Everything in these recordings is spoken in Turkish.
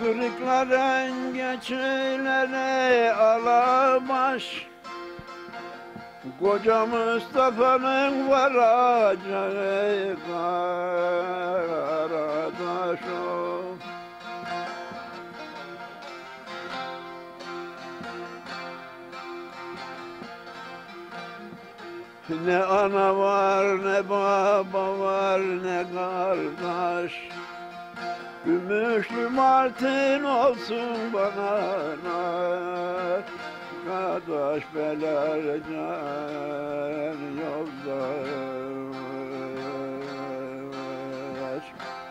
Kırıkların geçileri alabaş, Koca Mustafa'nın varacağı karadaş o. Ne ana var, ne baba var, ne kardeş. Gümüşlü martın olsun bana nar, kardeş beler can yoldaş.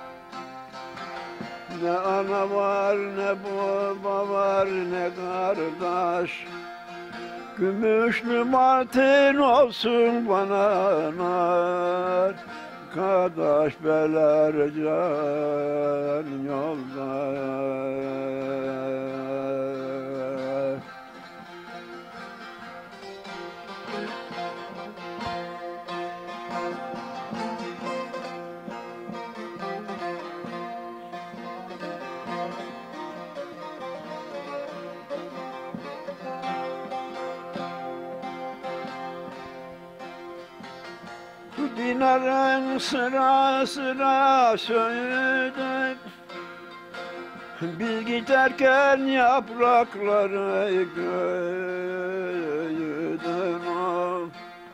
Ne ana var, ne baba var, ne kardeş. Gümüşlü martın olsun bana nar, kardeş beler can yoldaş. Dinarın sıra sıra söğüdü, biz giderken yaprakları göğüdün o.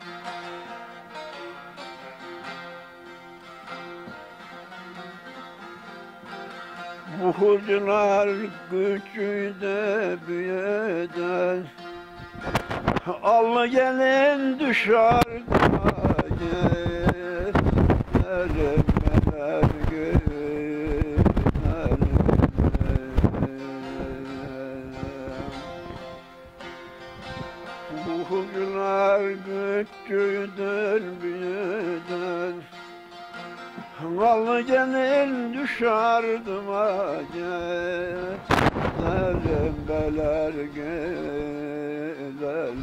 Buhurcular küçüğüde büyüdü, allı gelin düşer meler günerim. Buhurcular küçüğüdür büyüdür, allı gelin düşerdim acelerim beler gülerim.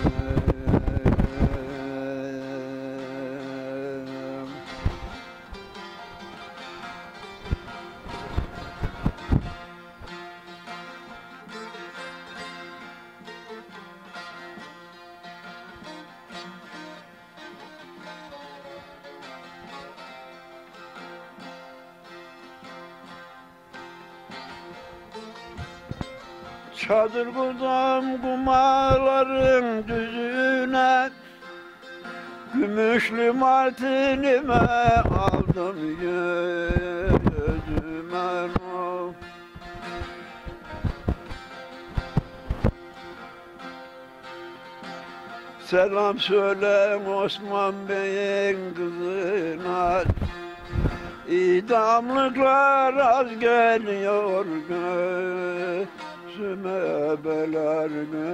Çadır kurdum kumaların düzüne, gümüşlü martinime aldım yüzüme o. Selam söyle Osman Bey'in kızına, İdamlıklar az geliyor gözüme beler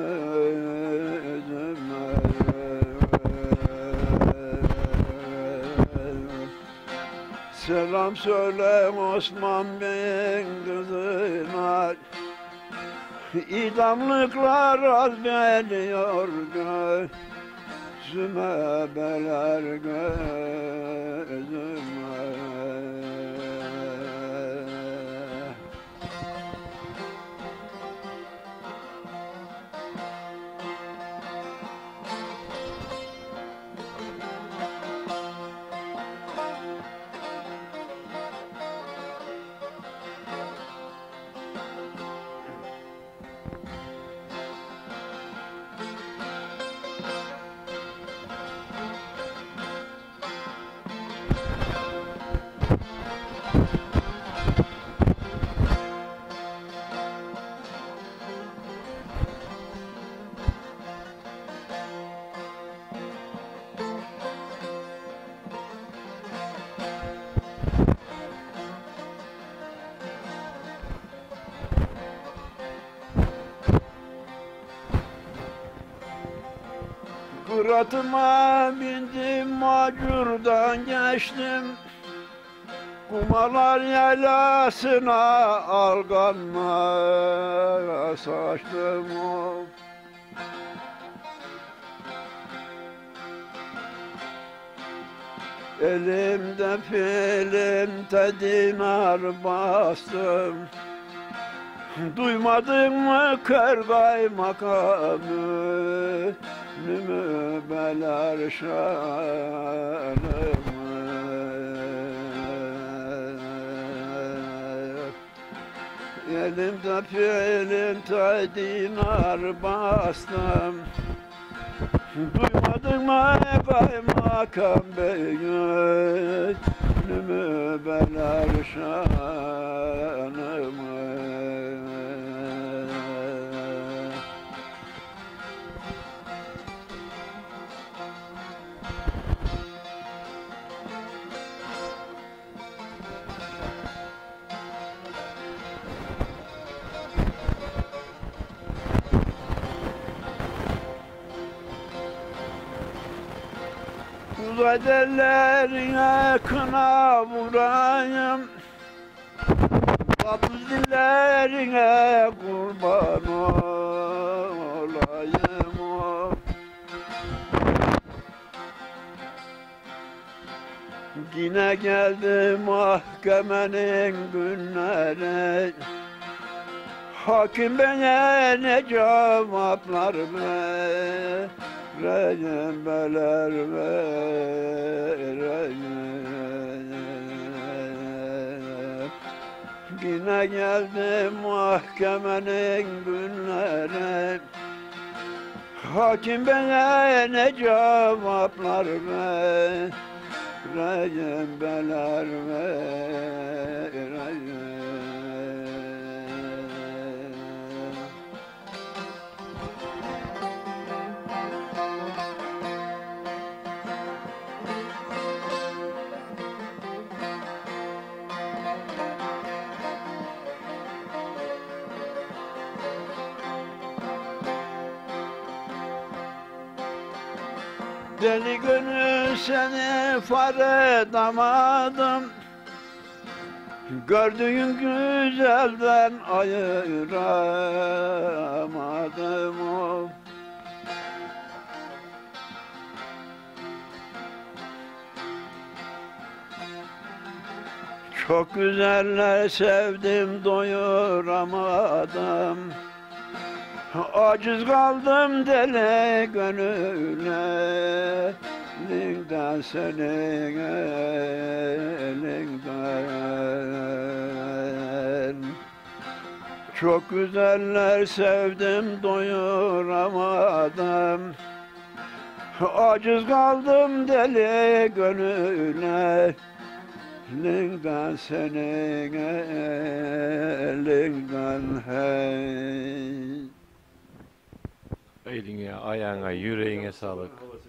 gözüme. Selam söyle Osman Bey'in kızına, İdamlıklar az geliyor gözüme beler gözüme. Kıratıma bindim, macurdan geçtim, kumalar yaylasına alganla saçtım o. Elimde film dinar bastım, Duymadın mı kör kaymakamı, nümü beler şanımı. Elimde pilin dinar bastım, duymadın mı kaymakam bey, nümü beler şanımı. Uzay derlerine kına vurayım, tatlı dillerine kurban olayım o. Yine geldi mahkemenin günleri, hakim bana ne cevaplar vereyim, beler vereyim. Yine geldi mahkemenin günleri, hakim bana ne cevaplar vereyim, beler vereyim. Deli gönül seni fare damadım, gördüğün güzelden ayıramadım o. Çok güzeller sevdim doyuramadım, aciz kaldım deli gönüle, elinden senin elinden. Çok güzeller sevdim doyuramadım, aciz kaldım deli gönüle, elinden senin elinden hey. Eline, ayağına, yüreğine sağlık.